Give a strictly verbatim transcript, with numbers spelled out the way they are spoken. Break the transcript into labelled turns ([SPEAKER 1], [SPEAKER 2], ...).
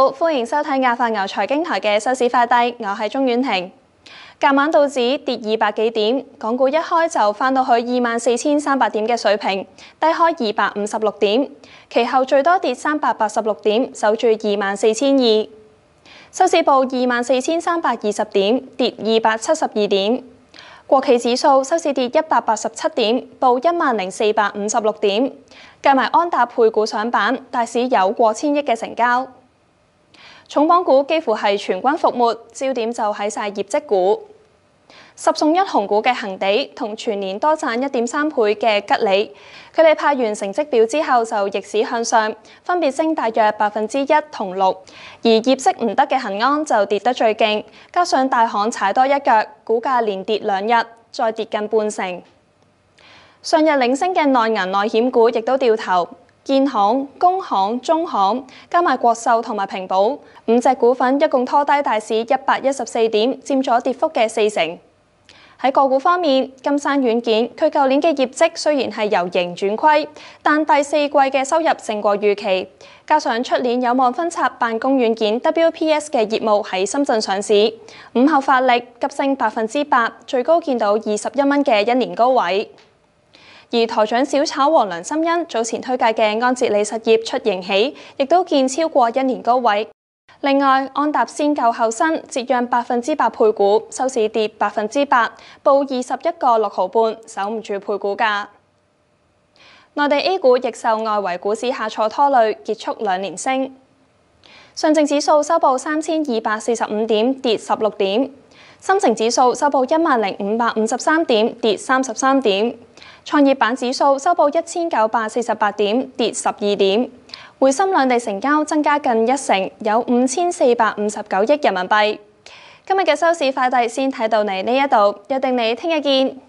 [SPEAKER 1] 好，歡迎收睇亞發牛財經台嘅收市快遞，我係鍾婉婷。隔晚道指跌二百幾點，港股一開就返到去二萬四千三百點嘅水平，低開二百五十六點，其後最多跌三百八十六點，守住二萬四千二。收市報二萬四千三百二十點，跌二百七十二點。國企指數收市跌一百八十七點，報一萬零四百五十六點。計埋安踏配股上板，大市有過千億嘅成交。重磅股幾乎係全軍覆沒，焦點就喺晒業績股。十送一紅股嘅恒地同全年多賺一點三倍嘅吉利，佢哋派完成績表之後就逆市向上，分別升大約百分之一同六。而業績唔得嘅恒安就跌得最勁，加上大行踩多一腳，股價連跌兩日，再跌近半成。上日領升嘅內銀內險股亦都掉頭。建行、工行、中行加埋國壽同埋平保五隻股份一共拖低大市一百一十四點，佔咗跌幅嘅四成。喺個股方面，金山軟件佢舊年嘅業績雖然係由盈轉虧，但第四季嘅收入勝過預期，加上出年有望分拆辦公軟件 W P S 嘅業務喺深圳上市，午後發力急升百分之八，最高見到二十一蚊嘅一年高位。而台長小炒王梁心欣早前推介嘅安捷利實業出盈喜，亦都見超過一年高位。另外，安踏先舊後新，折讓百分之八配股，收市跌百分之八，報二十一個六毫半，守唔住配股價。內地 A 股亦受外圍股市下挫拖累，結束兩連升。上證指數收報三千二百四十五點，跌十六點；深證指數收報一萬零五百五十三點，跌三十三點。創業板指數收報一千九百四十八點，跌十二點。滙深兩地成交增加近一成，有五千四百五十九億人民幣。今日嘅收市快遞先睇到你呢一度，約定你聽日見。